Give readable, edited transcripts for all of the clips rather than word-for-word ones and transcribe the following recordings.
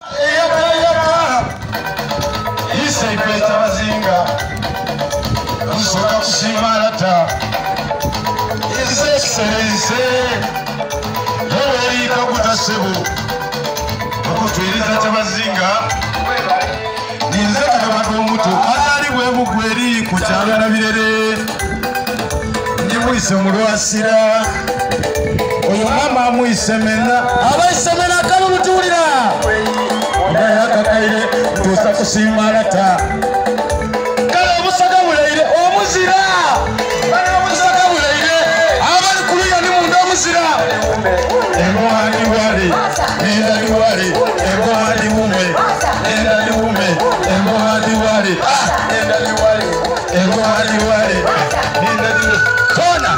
Ise ipeta mazinga Usoka kusimarata Ise kisereze Heweri kakuta sebu Okutuiriza chamazinga Ninze kadamatu omutu Azali webu gweri kuchanga na birere Ndimuise mulwasira Oyo mama amuise mena Abaise mena kalu mutulira Ndaya kakaire Tusa kusimarata Kala omusaga muleire omuzira Kala omusaga muleire Abali kuluya ni munda omuzira Engoma ni wale Nenda ni wale Engoma ni ume Nenda ni ume Engoma ni wale Nenda ni wale Engoma ni wale Nenda ni wale Kona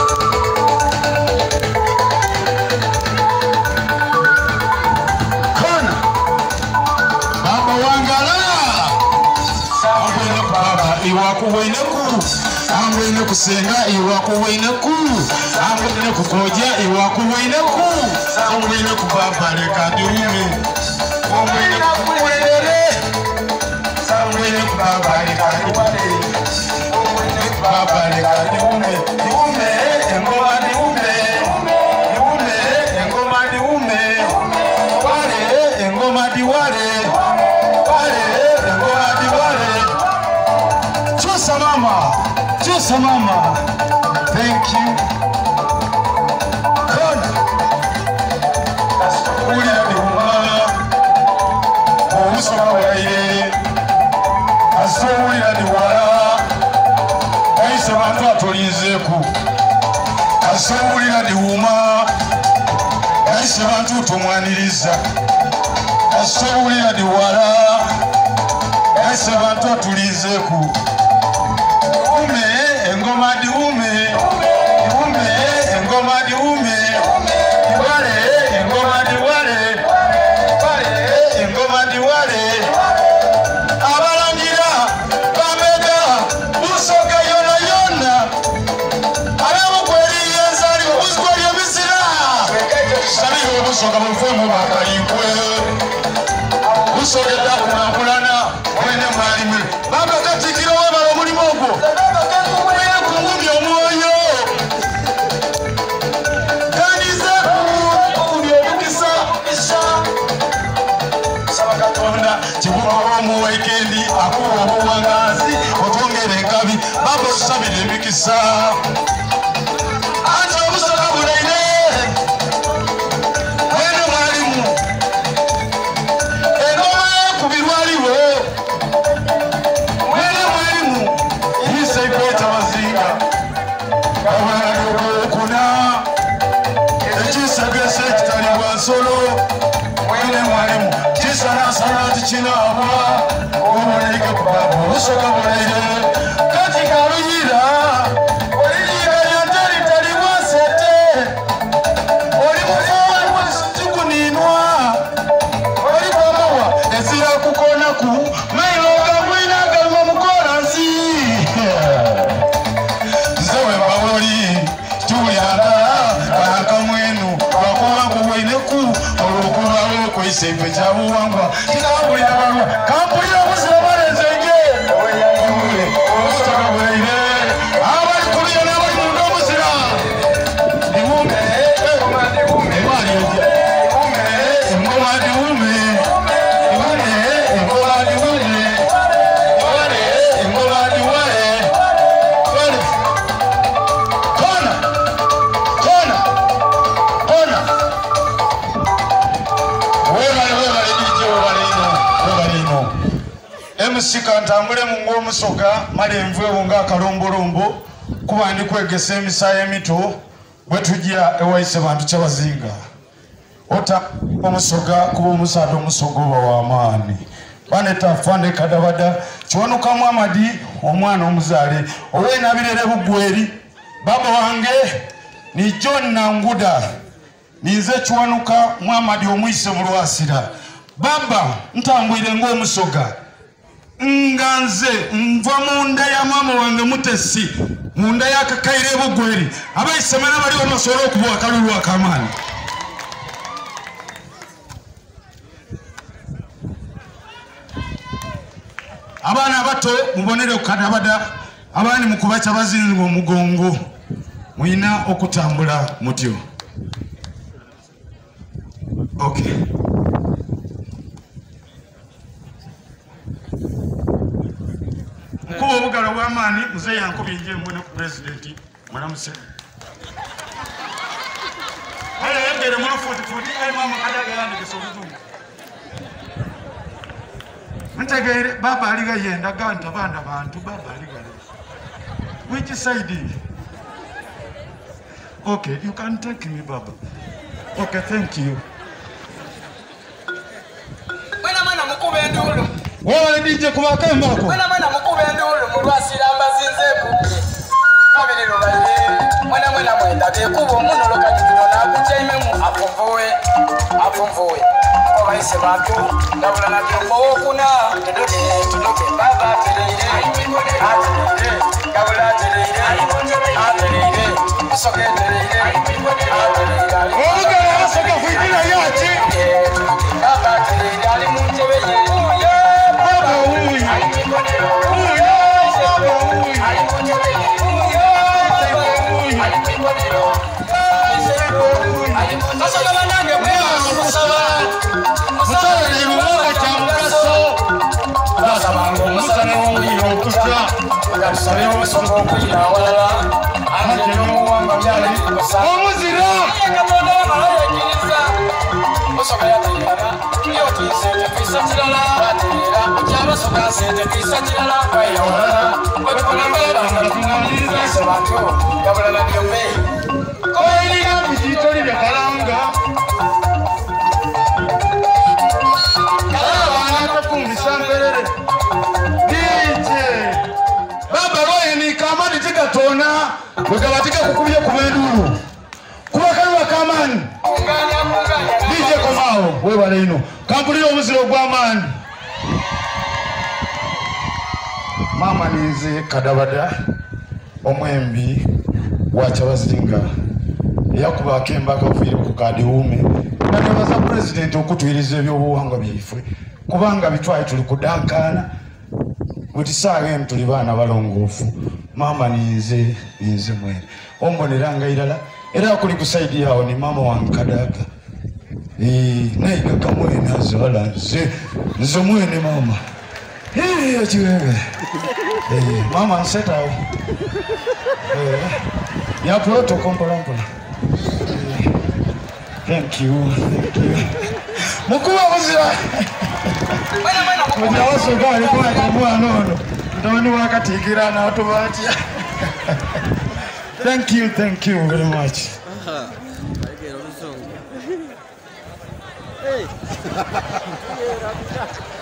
Iwakuweneku Angwene kusenga iwakuweneku Angwene kukoja iwakuweneku Angwene kubabaleka diume Angwene kukuwelere Angwene kubabaleka diume Angwene kubabaleka diume Diume engoma diume Diume engoma diume Wale engoma diwale Just mama, thank you. God, uli na diuma, omusoka wae, aso uli na diwala, aise bantu atulizeku, aso uli na diuma, aise bantu tumwaniriza, aso uli na diwala, aise bantu atulizeku. Engoma di ume engoma di ume wale engoma di wale engoma di wale abalangira bamega busoka yona arabo kweli yenzali ubuzwa yobisira sabiyo busoka mfumo bakayikwe busoka takunakulana wene mwalimu baba katikiro wabalo mulimo ogwo Chibumu weekendi akuwa obuwangazi otwongere enkabi baba otusabire emikisa ati obusoka buleire wene mwalimu engoma ekubirwaliwo wene mwalimu yise ikweta mazinga abalaliokuna ekisegese ekitalibwa nsolo wene mwalimu Sana china wa omuleke kubaba busoka buleire kati kaluyira oliyira yantali tali wasete oli mufuwa wasitukuninwa oli bamawa ezira kukonaku mailo gamwina galma mukoransi zewe bawoli tuyanda bakamwenu bakoma kuweneku olukubawo kwise pejabu wangwa kikabulira bamwe kampulira obuzira balenzenge obusoka bweire abali kuliya n'abali munda obuzira diwume engoma diwume engoma diwume engoma diwume engoma diwale kona kona kona Emusika ntambule mungu omusoga malenvwe wonga kalombolombo kuba ndi kwegesa emisaya emito bwe tujja ewaise bantu kyabazinga ota omusoga kuba omusaado omusoga oba w'amaani baneta afande kadabada kiwanuka Muhamadi omwana omuzaale ow'enabirere bugweri baba wange ni John Nanguda ninze kiwanuka Muhamadi omwise mulwasira baba ntambwire ng'omusoga nganze mva munda ya mama wange Mutesi munda ya kakaire bugweri abayisemana bali bamasoro okubwa kalulu akamani Abaana abato mubonere okadabada abandi mukubacha bazinga omugongo mwina okutambula mutyo. Okay. Mkuu obugalo bw'amaani mzee Yankobye nje mwene ku president mwanamuse. Haya yengere mwana futi ay mama kadaga yandi kesobuzungu. Ntegere baba aliga yenda ganta banda bantu baba aliga. Which side? Okay, you can take me baba. Okay, thank you. Mwana mukube ndulu. Wewe DJ kubaka mbako. Mwana mukube ndulu mulwasira mbazinze kubye. Kabiriro baye. Mwana mwenda bekubo muno lokatino na kuchaime mu apumvuwe. Obaise bantu ndabula na byombo okuna. Tudoke baba terere. Aterere. Kabula terere. Soke terere. Aterere. Oga asoka kuidina yati. Baba terere ali munjebe ye. Wekabatika kukubye kubenduru kubakali wakamani DJ Komao webale ino kampulira omuziro gw'amaani mama nize kadabada omwembi wa Kyabazinga yakuba akemba kavuire ku kadi ume nanebaza president okutwiriza ebyobuwangwa byaife kubanga bitwaye tuli kudankana buti saaga tuli baana balongoofu mama nize mwene omboneranga irala era kuli kusaidi yawo ni mama wange Kadaga naiga mwene azala nze mwene mama achiwewe mama nsetawo ya protocol mpola thank you mukuba muzira mwana wasoga alikuwa akamwana ono ndoni wakatikira na watu batia. Thank you very much. Hey.